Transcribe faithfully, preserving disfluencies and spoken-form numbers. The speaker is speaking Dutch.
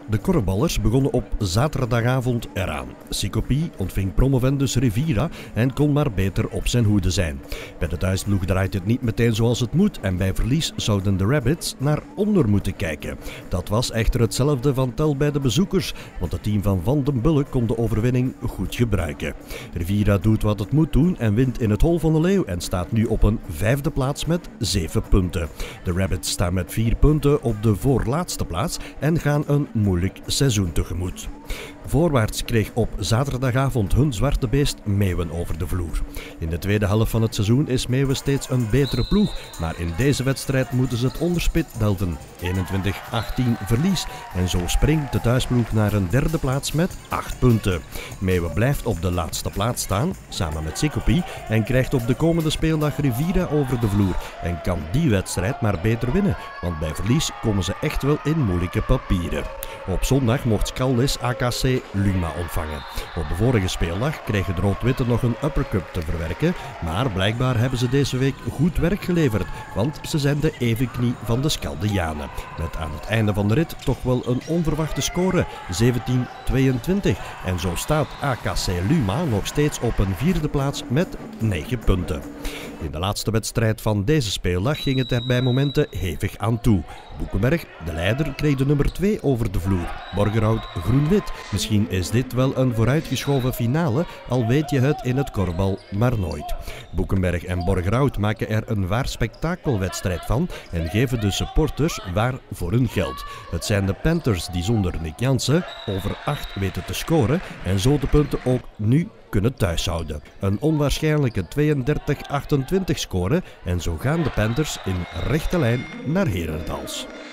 De korfballers begonnen op zaterdagavond eraan. Sicopie ontving promovendus Rivira en kon maar beter op zijn hoede zijn. Bij de thuisploeg draait het niet meteen zoals het moet en bij verlies zouden de Rabbits naar onder moeten kijken. Dat was echter hetzelfde van tel bij de bezoekers, want het team van Van den Bulle kon de overwinning goed gebruiken. Rivira doet wat het moet doen en wint in het hol van de leeuw en staat nu op een vijfde plaats met zeven punten. De Rabbits staan met vier punten op de voorlaatste plaats en gaan een moeilijk seizoen tegemoet. Voorwaarts kreeg op zaterdagavond hun zwarte beest Meeuwen over de vloer. In de tweede helft van het seizoen is Meeuwen steeds een betere ploeg, maar in deze wedstrijd moeten ze het onderspit delven. eenentwintig achttien verlies en zo springt de thuisploeg naar een derde plaats met acht punten. Meeuwen blijft op de laatste plaats staan, samen met Sicopie, en krijgt op de komende speeldag Rivira over de vloer en kan die wedstrijd maar beter winnen, want bij verlies komen ze echt wel in moeilijke papieren. Op zondag mocht Scaldis A K C Luma ontvangen. Op de vorige speeldag kregen de Rood-Witte nog een uppercut te verwerken, maar blijkbaar hebben ze deze week goed werk geleverd, want ze zijn de evenknie van de Scaldianen. Met aan het einde van de rit toch wel een onverwachte score, zeventien tweeëntwintig. En zo staat A K C Luma nog steeds op een vierde plaats met negen punten. In de laatste wedstrijd van deze speeldag ging het er bij momenten hevig aan toe. Boekenberg, de leider, kreeg de nummer twee over de vloer. Borgerhout groen-wit. Misschien is dit wel een vooruitgeschoven finale, al weet je het in het korfbal maar nooit. Boekenberg en Borgerhout maken er een waar spektakelwedstrijd van en geven de supporters waar voor hun geld. Het zijn de Panthers die zonder Nick Jansen over acht weten te scoren en zo de punten ook nu kunnen thuishouden. Een onwaarschijnlijke tweeëndertig achtentwintig score en zo gaan de Panthers in rechte lijn naar Herentals.